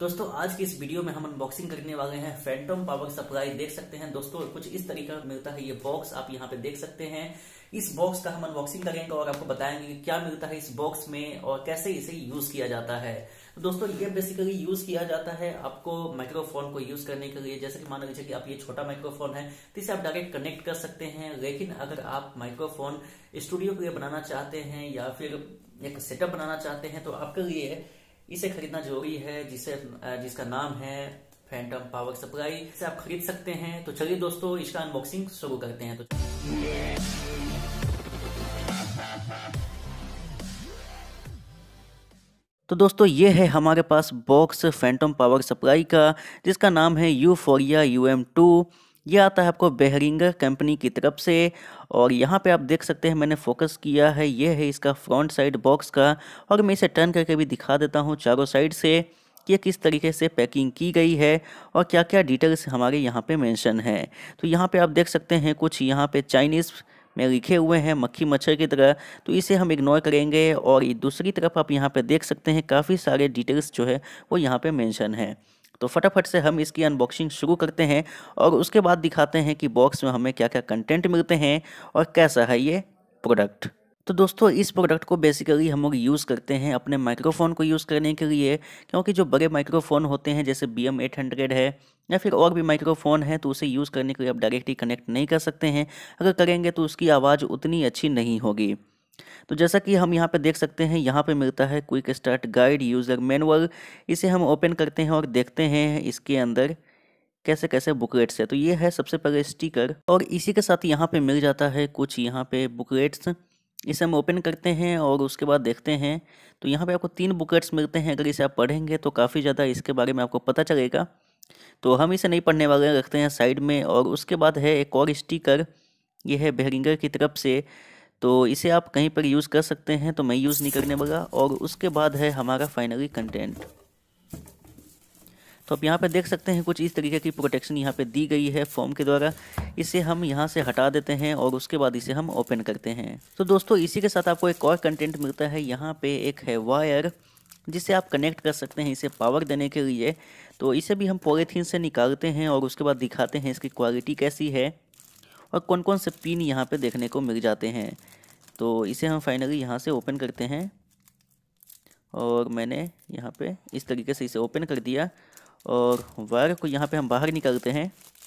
दोस्तों आज की इस वीडियो में हम अनबॉक्सिंग करने वाले हैं फैंटम पावर सप्लाई। देख सकते हैं दोस्तों कुछ इस तरीका का मिलता है ये बॉक्स, आप यहाँ पे देख सकते हैं। इस बॉक्स का हम अनबॉक्सिंग करेंगे और आपको बताएंगे कि क्या मिलता है इस बॉक्स में और कैसे इसे यूज किया जाता है। तो दोस्तों ये बेसिकली यूज किया जाता है आपको माइक्रोफोन को यूज करने के लिए। जैसे कि मान लीजिए कि आप ये छोटा माइक्रोफोन है तो इसे आप डायरेक्ट कनेक्ट कर सकते हैं, लेकिन अगर आप माइक्रोफोन स्टूडियो के लिए बनाना चाहते हैं या फिर एक सेटअप बनाना चाहते हैं तो आपके लिए इसे खरीदना जरूरी है, जिसका नाम है फैंटम पावर सप्लाई। इसे आप खरीद सकते हैं। तो चलिए दोस्तों इसका अनबॉक्सिंग शुरू करते हैं। तो दोस्तों ये है हमारे पास बॉक्स फैंटम पावर सप्लाई का, जिसका नाम है यूफोरिया UM2। ये आता है आपको बेहरिंगर कंपनी की तरफ से। और यहाँ पे आप देख सकते हैं मैंने फोकस किया है, ये है इसका फ्रंट साइड बॉक्स का। और मैं इसे टर्न करके भी दिखा देता हूँ चारों साइड से कि किस तरीके से पैकिंग की गई है और क्या क्या डिटेल्स हमारे यहाँ पे मेंशन है। तो यहाँ पे आप देख सकते हैं कुछ यहाँ पे चाइनीज़ में लिखे हुए हैं मक्खी मच्छर की तरह, तो इसे हम इग्नोर करेंगे। और दूसरी तरफ आप यहाँ पे देख सकते हैं काफ़ी सारे डिटेल्स जो है वो यहाँ पे मेंशन है। तो फटाफट से हम इसकी अनबॉक्सिंग शुरू करते हैं और उसके बाद दिखाते हैं कि बॉक्स में हमें क्या क्या कंटेंट मिलते हैं और कैसा है ये प्रोडक्ट। तो दोस्तों इस प्रोडक्ट को बेसिकली हम लोग यूज़ करते हैं अपने माइक्रोफोन को यूज़ करने के लिए, क्योंकि जो बड़े माइक्रोफोन होते हैं जैसे BM800 है या फिर और भी माइक्रोफोन है तो उसे यूज़ करने के लिए आप डायरेक्टली कनेक्ट नहीं कर सकते हैं। अगर करेंगे तो उसकी आवाज़ उतनी अच्छी नहीं होगी। तो जैसा कि हम यहाँ पे देख सकते हैं, यहाँ पे मिलता है quick start guide user manual. इसे हम ओपन करते हैं और देखते हैं इसके अंदर कैसे कैसे बुकलेट्स है। तो ये है सबसे पहले स्टिकर, और इसी के साथ यहाँ पे मिल जाता है कुछ यहाँ पे बुकलेट्स। इसे हम ओपन करते हैं और उसके बाद देखते हैं तो यहाँ पे आपको 3 बुकलेट्स मिलते हैं। अगर इसे आप पढ़ेंगे तो काफ़ी ज़्यादा इसके बारे में आपको पता चलेगा, तो हम इसे नहीं पढ़ने वाले, रखते हैं साइड में। और उसके बाद है एक और स्टिकर, ये है बेहरिंगर की तरफ से, तो इसे आप कहीं पर यूज़ कर सकते हैं, तो मैं यूज़ नहीं करने वाला। और उसके बाद है हमारा फाइनली कंटेंट। तो आप यहाँ पे देख सकते हैं कुछ इस तरीके की प्रोटेक्शन यहाँ पे दी गई है फोम के द्वारा। इसे हम यहाँ से हटा देते हैं और उसके बाद इसे हम ओपन करते हैं। तो दोस्तों इसी के साथ आपको एक और कंटेंट मिलता है। यहाँ पे एक है वायर, जिसे आप कनेक्ट कर सकते हैं इसे पावर देने के लिए। तो इसे भी हम पॉलीथीन से निकालते हैं और उसके बाद दिखाते हैं इसकी क्वालिटी कैसी है और कौन कौन से पिन यहाँ पे देखने को मिल जाते हैं। तो इसे हम फाइनली यहाँ से ओपन करते हैं और मैंने यहाँ पे इस तरीके से इसे ओपन कर दिया। और वायर को यहाँ पे हम बाहर निकालते हैं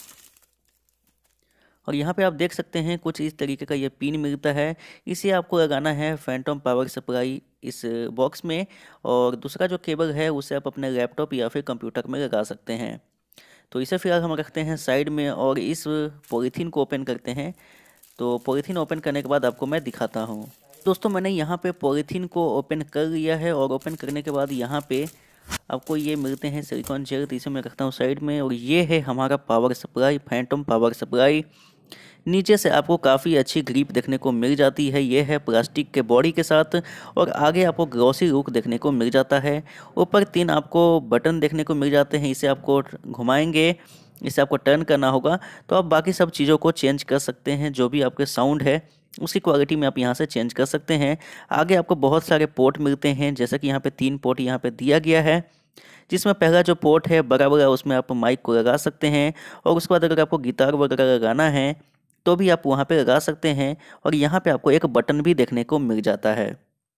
और यहाँ पे आप देख सकते हैं कुछ इस तरीके का ये पिन मिलता है। इसे आपको लगाना है फैंटम पावर सप्लाई इस बॉक्स में। और दूसरा जो केबल है उसे आप अपने लैपटॉप या फिर कंप्यूटर में लगा सकते हैं। तो इसे फिलहाल हम रखते हैं साइड में और इस पॉलीथीन को ओपन करते हैं। तो पॉलीथीन ओपन करने के बाद आपको मैं दिखाता हूँ। दोस्तों मैंने यहाँ पे पॉलीथीन को ओपन कर लिया है और ओपन करने के बाद यहाँ पे आपको ये मिलते हैं सिलिकॉन जेल। तो इसे मैं रखता हूँ साइड में। और ये है हमारा power supply, phantom power supply. नीचे से आपको काफ़ी अच्छी ग्रिप देखने को मिल जाती है, ये है प्लास्टिक के बॉडी के साथ। और आगे आपको ग्लॉसी लुक देखने को मिल जाता है। ऊपर 3 आपको बटन देखने को मिल जाते हैं, इसे आपको घुमाएंगे, इसे आपको टर्न करना होगा तो आप बाकी सब चीज़ों को चेंज कर सकते हैं। जो भी आपके साउंड है उसकी क्वालिटी में आप यहाँ से चेंज कर सकते हैं। आगे आपको बहुत सारे पोर्ट मिलते हैं, जैसा कि यहाँ पे 3 पोर्ट यहाँ पे दिया गया है, जिसमें पहला जो पोर्ट है बड़ा बड़ा, उसमें आप माइक को लगा सकते हैं। और उसके बाद अगर आपको गिटार वगैरह लगाना है तो भी आप वहाँ पे लगा सकते हैं। और यहाँ पे आपको एक बटन भी देखने को मिल जाता है।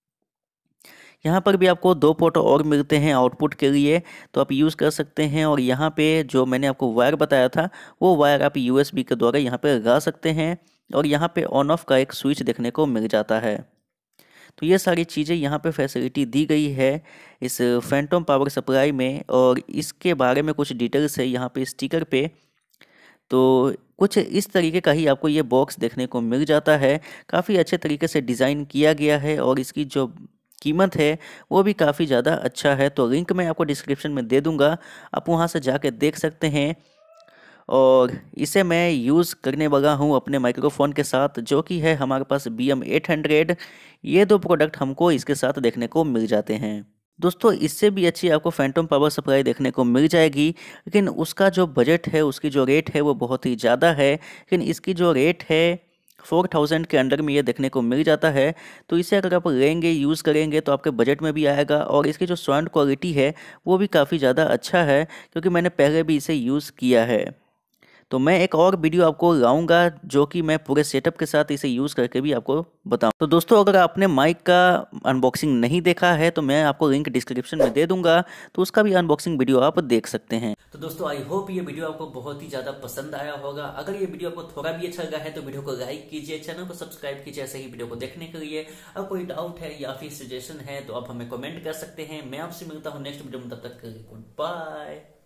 यहाँ पर भी आपको 2 पोर्ट और मिलते हैं आउटपुट के लिए, तो आप यूज़ कर सकते हैं। और यहाँ पे जो मैंने आपको वायर बताया था वो वायर आप USB के द्वारा यहाँ पे लगा सकते हैं। और यहाँ पे ऑन ऑफ का एक स्विच देखने को मिल जाता है। तो ये सारी चीज़ें यहाँ पे फैसिलिटी दी गई है इस फैंटम पावर सप्लाई में। और इसके बारे में कुछ डिटेल्स है यहाँ पे स्टिकर पे। तो कुछ इस तरीके का ही आपको ये बॉक्स देखने को मिल जाता है। काफ़ी अच्छे तरीके से डिज़ाइन किया गया है और इसकी जो कीमत है वो भी काफ़ी ज़्यादा अच्छा है। तो लिंक मैं आपको डिस्क्रिप्शन में दे दूँगा, आप वहाँ से जाके देख सकते हैं। और इसे मैं यूज़ करने वाला हूँ अपने माइक्रोफोन के साथ, जो कि है हमारे पास BM800। ये 2 प्रोडक्ट हमको इसके साथ देखने को मिल जाते हैं। दोस्तों इससे भी अच्छी आपको फैंटम पावर सप्लाई देखने को मिल जाएगी, लेकिन उसका जो बजट है, उसकी जो रेट है वो बहुत ही ज़्यादा है। लेकिन इसकी जो रेट है 4000 के अंडर में ये देखने को मिल जाता है। तो इसे अगर आप लेंगे, यूज़ करेंगे तो आपके बजट में भी आएगा और इसकी जो साउंड क्वालिटी है वो भी काफ़ी ज़्यादा अच्छा है, क्योंकि मैंने पहले भी इसे यूज़ किया है। तो मैं एक और वीडियो आपको लाऊंगा जो कि मैं पूरे सेटअप के साथ इसे यूज़ करके भी आपको बताऊं। तो दोस्तों, अगर आपने माइक का अनबॉक्सिंग नहीं देखा है तो मैं आपको लिंक डिस्क्रिप्शन में दे दूंगा, तो उसका भी अनबॉक्सिंग वीडियो आप देख सकते हैं। तो दोस्तों, आई होप ये वीडियो आपको बहुत ही ज़्यादा पसंद आया होगा। अगर ये वीडियो आपको थोड़ा भी अच्छा लगा है तो वीडियो को लाइक कीजिए, चैनल को सब्सक्राइब कीजिए ऐसे ही वीडियो को देखने के लिए। अगर कोई डाउट है या फिर सजेशन है तो आप हमें कमेंट कर सकते हैं। मैं आपसे मिलता हूँ नेक्स्ट वीडियो में, तब तक के लिए गुड बाय।